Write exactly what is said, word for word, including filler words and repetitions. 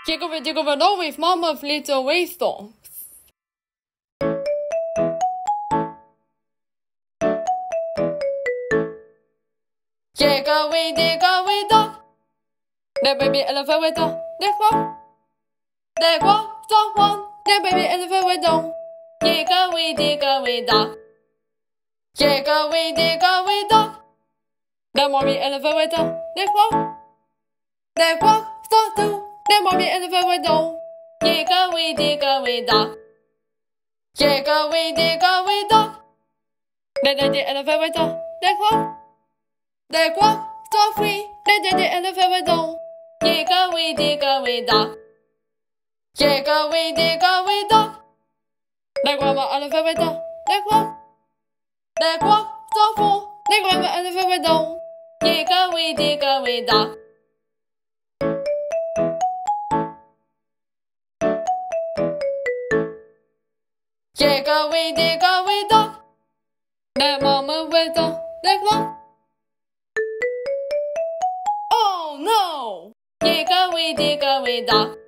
Hickory, Dickory, with Mammoth Little Wave Songs. Hickory, Dickory, dock. The baby elephant with the they walk. They walk the one. The baby elephant with the Hickory, Dickory, dock. Hickory, Dickory, dock. The mommy elephant with the they walk. They walk the two. The mommy elephant with the Hickory, Dickory, dock. Hickory, Dickory, dock. The daddy elephant with the they walk. They walk so free. The daddy elephant with the Hickory, Dickory, dock. Hickory, Dickory, dock. The grandma elephant with the they walk. They walk so full. The grandma elephant with the Hickory, Dickory, dock. Hickory, Dickory, dock. The mama with the they walk. Oh no! Hickory, Dickory, dock.